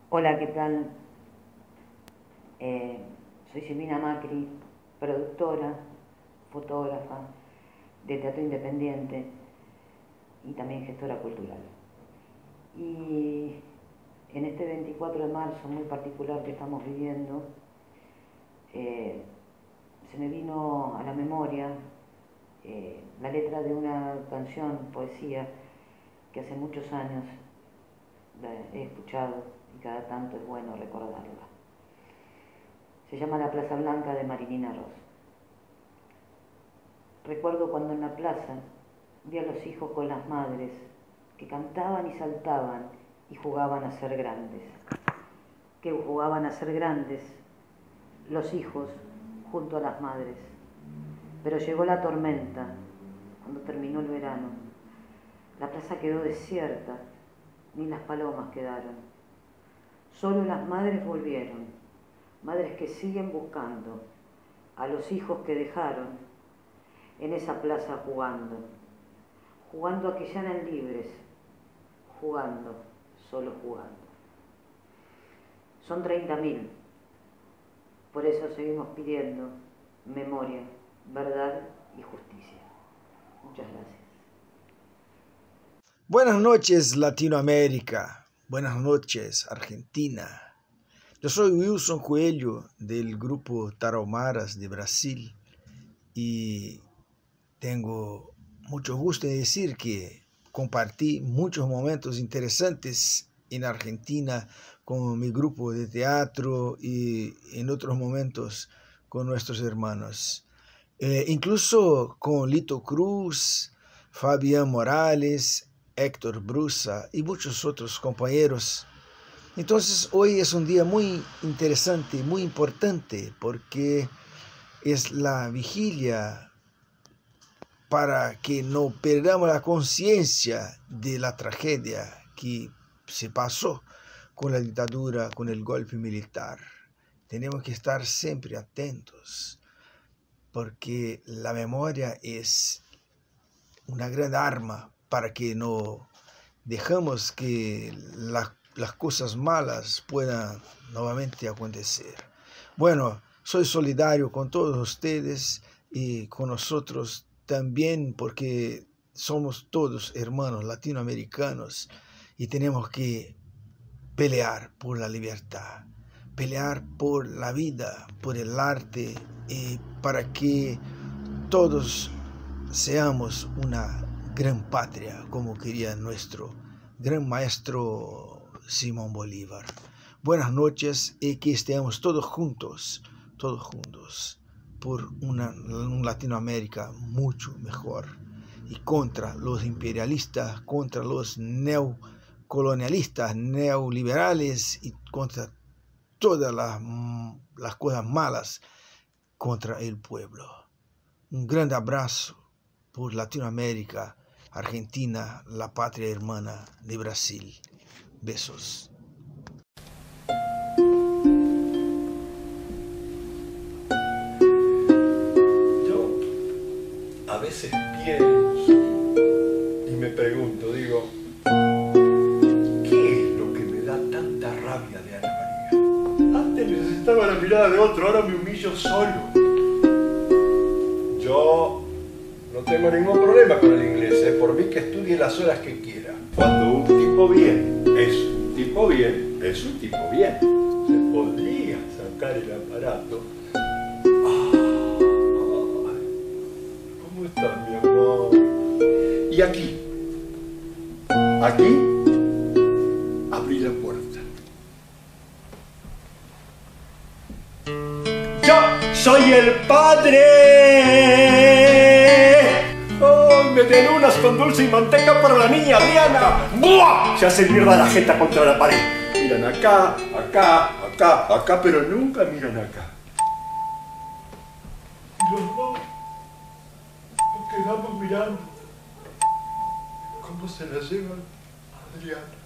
Hola, ¿qué tal? Eh, Soy Silvina Macri, productora, fotógrafa de teatro independiente y también gestora cultural. Y en este 24 de marzo muy particular que estamos viviendo, eh, se me vino a la memoria la letra de una canción, poesía, que hace muchos años la he escuchado y cada tanto es bueno recordarla. Se llama La Plaza Blanca de Marilina Ross. Recuerdo cuando en la plaza vi a los hijos con las madres que cantaban y saltaban y jugaban a ser grandes. Que jugaban a ser grandes los hijos junto a las madres. Pero llegó la tormenta cuando terminó el verano. La plaza quedó desierta, ni las palomas quedaron. Solo las madres volvieron, madres que siguen buscando a los hijos que dejaron en esa plaza jugando a que ya eran libres, jugando, solo jugando. Son 30.000, por eso seguimos pidiendo memoria, verdad y justicia. Muchas gracias. Buenas noches, Latinoamérica. Buenas noches, Argentina. Yo soy Wilson Coelho del grupo Tarahumaras de Brasil y tengo mucho gusto en decir que compartí muchos momentos interesantes en Argentina con mi grupo de teatro y en otros momentos con nuestros hermanos. Incluso con Lito Cruz, Fabián Morales, Héctor Brusa y muchos otros compañeros. Entonces hoy es un día muy interesante, muy importante, porque es la vigilia para que no perdamos la conciencia de la tragedia que se pasó con la dictadura, con el golpe militar. Tenemos que estar siempre atentos, porque la memoria es una gran arma para que no dejemos que las cosas malas puedan nuevamente acontecer. Bueno, soy solidario con todos ustedes y con nosotros también, porque somos todos hermanos latinoamericanos y tenemos que pelear por la libertad, pelear por la vida, por el arte, y para que todos seamos una gran patria, como quería nuestro gran maestro Simón Bolívar. Buenas noches y que estemos todos juntos, por una Latinoamérica mucho mejor y contra los imperialistas, contra los neocolonialistas, neoliberales y contra todas las cosas malas contra el pueblo. Un gran abrazo por Latinoamérica, Argentina, la patria hermana de Brasil. Besos. Yo a veces pienso y me pregunto, digo, ¿qué es lo que me da tanta rabia de Ana María? Antes necesitaba la mirada de otro, ahora me humillo solo. Yo no tengo ningún problema con el inglés, por mí que estudie las horas que quiera. Cuando un tipo bien es un tipo bien, es un tipo bien. Se podría sacar el aparato. ¿Cómo estás, mi amor? Y aquí, abrí la puerta. ¡Yo soy el padre! ¡Oh, me den unas con dulce y manteca para la niña Adriana! ¡Buah! Se hace mierda la jeta contra la pared. Miran acá, pero nunca miran acá. Y los dos nos quedamos mirando cómo se la llevan a Adriana.